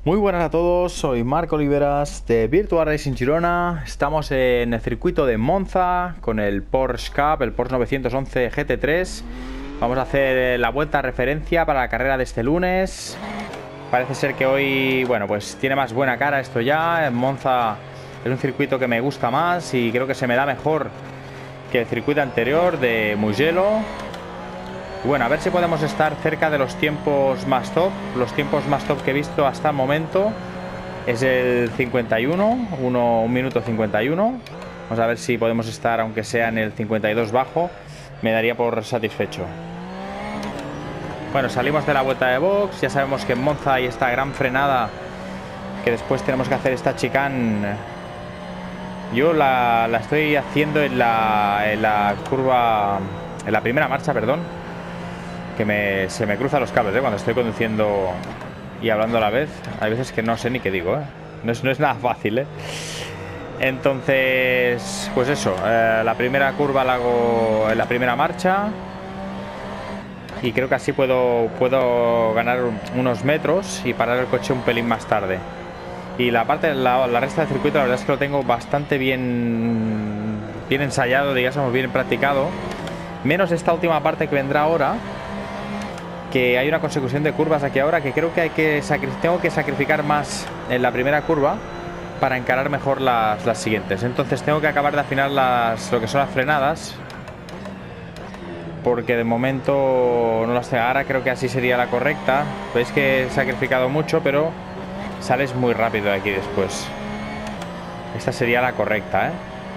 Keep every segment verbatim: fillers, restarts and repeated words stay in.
Muy buenas a todos, soy Marco Oliveras de Virtual Racing Girona. Estamos en el circuito de Monza con el Porsche Cup, el Porsche novecientos once G T tres. Vamos a hacer la vuelta a referencia para la carrera de este lunes. Parece ser que hoy, bueno, pues tiene más buena cara esto ya. En Monza es un circuito que me gusta más y creo que se me da mejor que el circuito anterior de Mugello. Bueno, a ver si podemos estar cerca de los tiempos más top. Los tiempos más top que he visto hasta el momento es el cincuenta y uno, un minuto cincuenta y uno. Vamos a ver si podemos estar, aunque sea en el cincuenta y dos bajo, me daría por satisfecho. Bueno, salimos de la vuelta de box. Ya sabemos que en Monza hay esta gran frenada que después tenemos que hacer esta chicane. Yo la, la estoy haciendo en la, en la curva, en la primera marcha, perdón. Que me, se me cruzan los cables, ¿eh? Cuando estoy conduciendo y hablando a la vez. Hay veces que no sé ni qué digo, ¿eh? No es, no es nada fácil, ¿eh? Entonces, pues eso, eh, la primera curva la hago en la primera marcha. Y creo que así puedo, puedo ganar unos metros y parar el coche un pelín más tarde. Y la parte, la, la resta del circuito, la verdad es que lo tengo bastante bien, bien ensayado, digamos, bien practicado. Menos esta última parte que vendrá ahora, que hay una consecución de curvas aquí ahora que creo que hay que tengo que sacrificar más en la primera curva para encarar mejor las, las siguientes. Entonces tengo que acabar de afinar las, lo que son las frenadas, porque de momento no las tengo. Ahora creo que así sería la correcta. Veis que he sacrificado mucho, pero sales muy rápido de aquí después. Esta sería la correcta, ¿eh?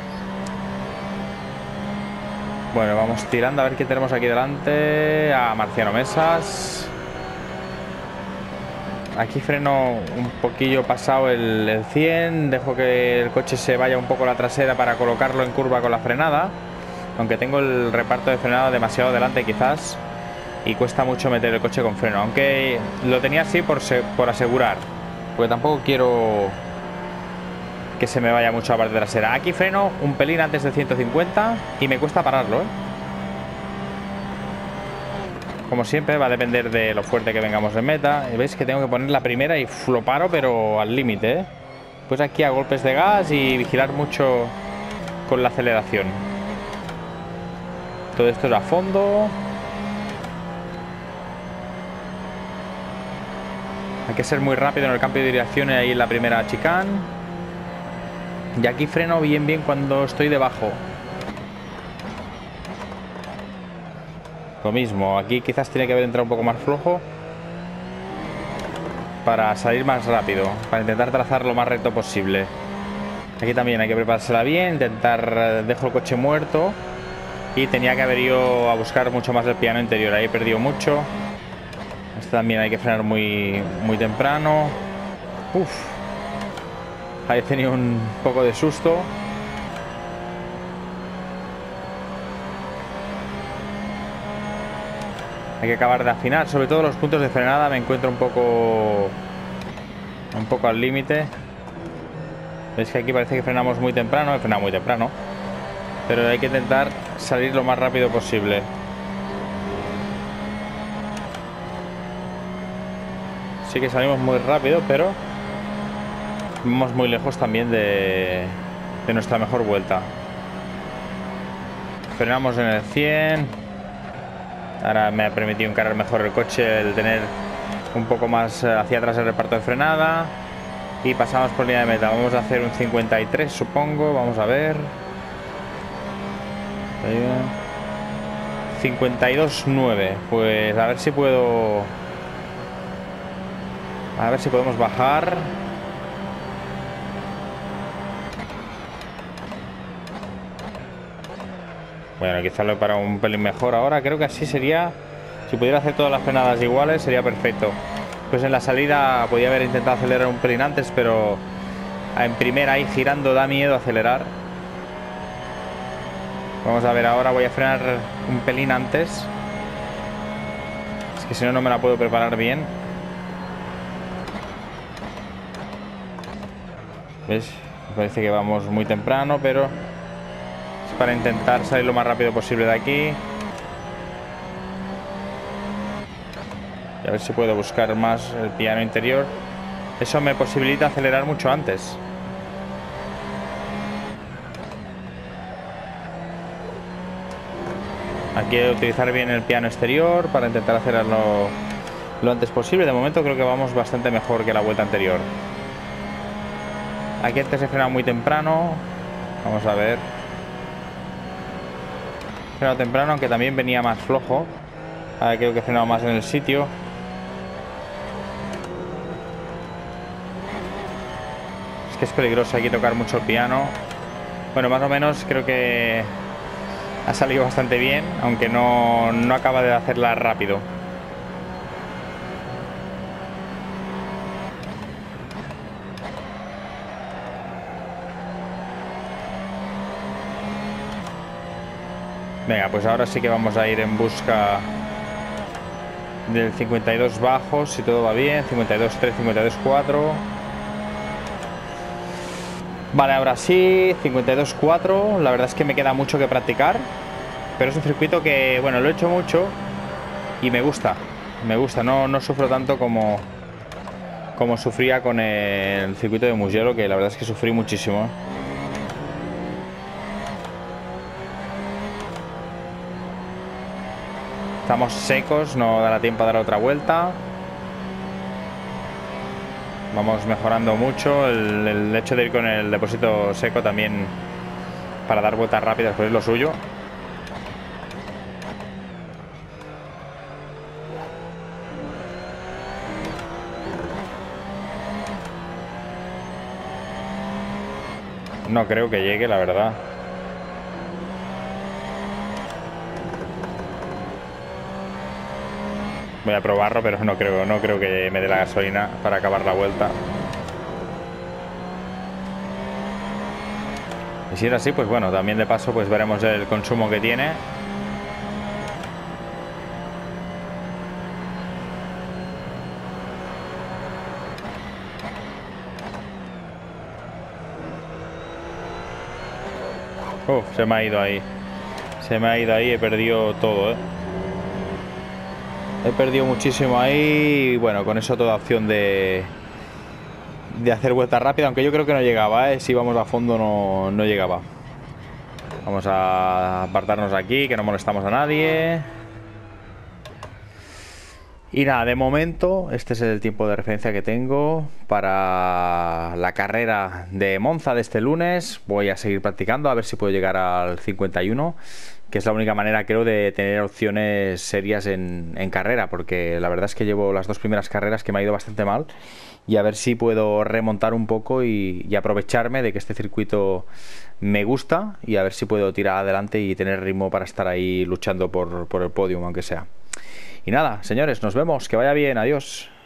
Bueno, vamos tirando a ver qué tenemos aquí delante. A Marciano Mesas. Aquí freno un poquillo pasado el, el cien. Dejo que el coche se vaya un poco a la trasera para colocarlo en curva con la frenada. Aunque tengo el reparto de frenada demasiado delante quizás. Y cuesta mucho meter el coche con freno. Aunque lo tenía así por, por asegurar. Porque tampoco quiero que se me vaya mucho a la parte trasera. Aquí freno un pelín antes de ciento cincuenta y me cuesta pararlo, ¿eh? Como siempre va a depender de lo fuerte que vengamos en meta. Y veis que tengo que poner la primera y lo paro, pero al límite, ¿eh? Pues aquí a golpes de gas y vigilar mucho con la aceleración. Todo esto es a fondo. Hay que ser muy rápido en el cambio de dirección ahí en la primera chicane. Y aquí freno bien bien cuando estoy debajo. Lo mismo, aquí quizás tiene que haber entrado un poco más flojo para salir más rápido, para intentar trazar lo más recto posible. Aquí también hay que preparársela bien, intentar, dejo el coche muerto. Y tenía que haber ido a buscar mucho más el piano interior, ahí he perdido mucho. Este también hay que frenar muy, muy temprano. Uf. Ahí he tenido un poco de susto. Hay que acabar de afinar. Sobre todo los puntos de frenada me encuentro un poco Un poco al límite. Veis que aquí parece que frenamos muy temprano. He frenado muy temprano, pero hay que intentar salir lo más rápido posible. Sí que salimos muy rápido, pero vamos muy lejos también de, de nuestra mejor vuelta. Frenamos en el cien. Ahora me ha permitido encarar mejor el coche, el tener un poco más hacia atrás el reparto de frenada. Y pasamos por línea de meta. Vamos a hacer un cincuenta y tres, supongo. Vamos a ver. cincuenta y dos nueve. Pues a ver si puedo... A ver si podemos bajar. Bueno, quizás lo he parado un pelín mejor ahora. Creo que así sería... Si pudiera hacer todas las frenadas iguales sería perfecto. Pues en la salida podía haber intentado acelerar un pelín antes, pero en primera ahí girando da miedo acelerar. Vamos a ver ahora. Voy a frenar un pelín antes. Es que si no, no me la puedo preparar bien. ¿Ves? Me parece que vamos muy temprano, pero es para intentar salir lo más rápido posible de aquí. Y a ver si puedo buscar más el piano interior. Eso me posibilita acelerar mucho antes. Aquí hay que utilizar bien el piano exterior para intentar acelerarlo lo antes posible. De momento creo que vamos bastante mejor que la vuelta anterior. Aquí antes he frenado muy temprano. Vamos a ver. He frenado temprano, aunque también venía más flojo. Ahora creo que he frenado más en el sitio. Es que es peligroso, hay que tocar mucho el piano. Bueno, más o menos creo que ha salido bastante bien, aunque no, no acaba de hacerla rápido. Venga, pues ahora sí que vamos a ir en busca del cincuenta y dos bajos, si todo va bien. cincuenta y dos tres, cincuenta y dos cuatro. Vale, ahora sí, cincuenta y dos cuatro. La verdad es que me queda mucho que practicar, pero es un circuito que, bueno, lo he hecho mucho y me gusta. Me gusta, no, no sufro tanto como, como sufría con el circuito de Mugello, que la verdad es que sufrí muchísimo. Estamos secos, no dará tiempo a dar otra vuelta. Vamos mejorando mucho. El, el hecho de ir con el depósito seco también para dar vueltas rápidas, pues es lo suyo. No creo que llegue, la verdad. Voy a probarlo, pero no creo, no creo que me dé la gasolina para acabar la vuelta. Y si era así, pues bueno, también de paso pues veremos el consumo que tiene. Uf, se me ha ido ahí. Se me ha ido ahí, he perdido todo, ¿eh? He perdido muchísimo ahí y bueno, con eso toda opción de, de hacer vuelta rápida, aunque yo creo que no llegaba, ¿eh? Si íbamos a fondo no, no llegaba. Vamos a apartarnos aquí, que no molestamos a nadie. Y nada, de momento este es el tiempo de referencia que tengo para la carrera de Monza de este lunes. Voy a seguir practicando a ver si puedo llegar al cincuenta y uno, que es la única manera, creo, de tener opciones serias en, en carrera, porque la verdad es que llevo las dos primeras carreras que me ha ido bastante mal, y a ver si puedo remontar un poco y, y aprovecharme de que este circuito me gusta, y a ver si puedo tirar adelante y tener ritmo para estar ahí luchando por, por el podio, aunque sea. Y nada, señores, nos vemos, que vaya bien, adiós.